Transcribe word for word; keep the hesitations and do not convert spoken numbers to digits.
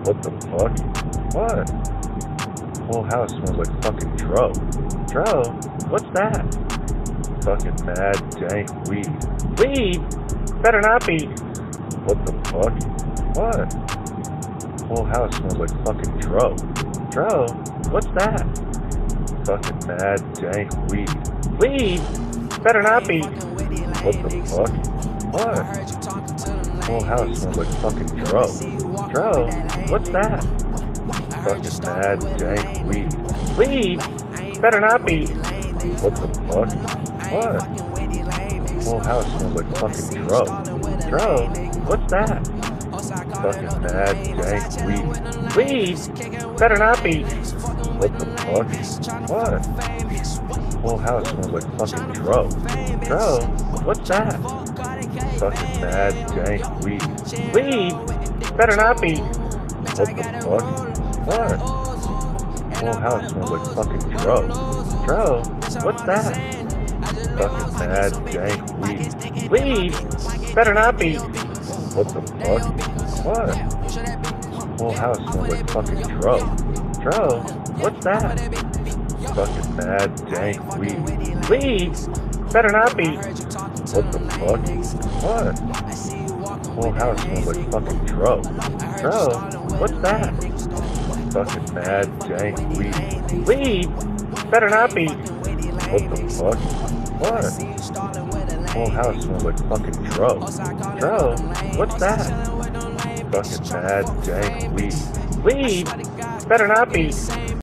What the fuck? What? Whole house smells like fucking dro. Dro? What's that? Fucking mad, dank weed. Weed? Better not be. What the fuck? What? Whole house smells like fucking dro. Dro? What's that? Fucking mad, dank weed. Weed? Better not be. What the fuck? What? Whole house smells like fucking dro. Dro? What's that? Fucking mad, dank weed. Weed? Better not be. What the fuck? What? Whole house smells like fucking dro. Dro? What's that? Fucking mad, dank weed. Weed? Better not be. What the fuck? What? Whole house smells like fucking dro. Dro? What's that? Fucking mad, dank weed. Weed? Better not be. What the fuck? What? Whole house smells like fucking dro. Dro? What's that? Fucking mad, dank weed. Weed? Better not be. What the fuck? What? Whole house smells like fucking dro. Dro? What's that? Fucking mad, dank weed. Weed? Better not be. What the fuck? What? Whole house smells like fucking dro. Dro? What's that? Fucking mad, dank weed. Weed? Better not be. What the fuck? What? Whole house smells like fucking dro. Dro? What's that? Fucking mad, dank weed. Weed? Better not be.